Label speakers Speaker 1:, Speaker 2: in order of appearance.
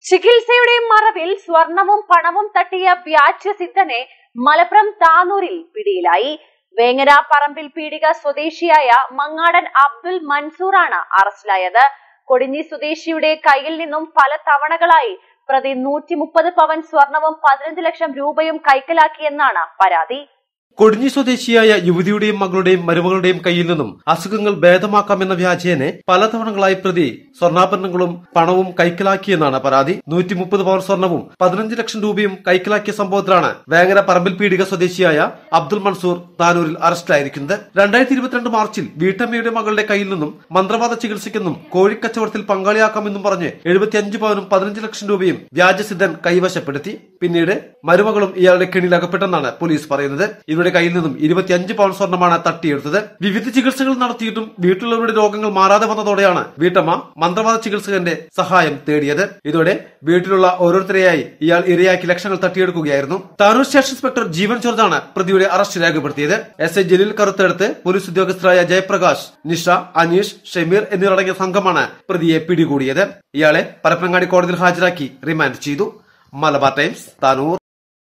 Speaker 1: ചികിത്സയുടെ മറവിൽ സ്വർണവും പണവും തട്ടിയ വ്യാജസിദ്ധനെ മലപ്പുറം താനൂരിൽ പിടിയിലായി. വേങ്ങര പറമ്പിൽ പീടിക സ്വദേശിയായ മങ്ങാടൻ അബ്ദുൽ മൻസൂറാണ് അറസ്റ്റിലായത്. കൊടിഞ്ഞി സ്വദേശിയുടെ കയ്യിൽ നിന്നും പല തവണകളായി പ്രതി 130 പവൻ സ്വർണവും 15 ലക്ഷം രൂപയും കൈക്കലാക്കിയെന്നാണ് പരാതി.
Speaker 2: കൊടിഞ്ഞി സ്വദേശിയായ യുവതിയുടെയും മകളുടെയും മരുമകളുടെയും കയ്യിൽ നിന്നും അസുഖങ്ങൾ ഭേദമാക്കാമെന്ന വ്യാജേനെ പലതവണകളായി പ്രതി സ്വർണ്ണാഭരണങ്ങളും പണവും കൈക്കലാക്കിയെന്നാണ് പരാതി. 130 പവൻ സ്വർണവും 15 ലക്ഷം രൂപയും കൈക്കലാക്കിയ സംഭവത്തിലാണ് വേങ്ങര പറമ്പിൽ പീടിക സ്വദേശിയായ അബ്ദുൽ മൻസൂർ താനൂരിൽ അറസ്റ്റിലായിരിക്കുന്നത്. 2022 മാർച്ചിൽ വീട്ടമ്മയുടെ മകളുടെ കയ്യിൽ നിന്നും മന്ത്രവാദ ചികിത്സയ്ക്കെന്നും കോഴിക്കച്ചവടത്തിൽ പങ്കാളിയാക്കാമെന്നും പറഞ്ഞ് 75 പവനും 15 ലക്ഷം രൂപയും വ്യാജസിദ്ധൻ കൈവശപ്പെടുത്തി. പിന്നീട് മരുമകളും ഇയാളുടെ കെണിയിലകപ്പെട്ടെന്നാണ് പോലീസ് പറയുന്നത്. ഇവരുടെ കയ്യിൽ നിന്നും 25 പവൻ സ്വർണ്ണമാണ് തട്ടിയെടുത്തത്. വിവിധ ചികിത്സകൾ നടത്തിയിട്ടും വീട്ടിലുള്ളവരുടെ രോഗങ്ങൾ മാറാതെ വന്നതോടെയാണ് വീട്ടമ്മ മന്ത്രവാദ ചികിത്സകന്റെ സഹായം തേടിയത്. ഇതോടെ വീട്ടിലുള്ള ഓരോരുത്തരെയായി ഇയാൾ ഇരയാക്കി ലക്ഷങ്ങൾ തട്ടിയെടുക്കുകയായിരുന്നു. താനൂർ സ്റ്റേഷൻ ഇൻസ്പെക്ടർ ജീവൻ ജോർജാണ് പ്രതിയുടെ അറസ്റ്റ് രേഖപ്പെടുത്തിയത്. SI ജലീൽ കറുത്തെടുത്ത് പോലീസ് ഉദ്യോഗസ്ഥരായ ജയപ്രകാശ്, നിഷ, അനീഷ്, ഷമീർ എന്നിവരടങ്ങിയ സംഘമാണ് പ്രതിയെ പിടികൂടിയത്. ഇയാളെ പരപ്പനങ്ങാടി കോടതിയിൽ ഹാജരാക്കി റിമാൻഡ് ചെയ്തു. മലബാർ ടൈംസ്, താനൂർ.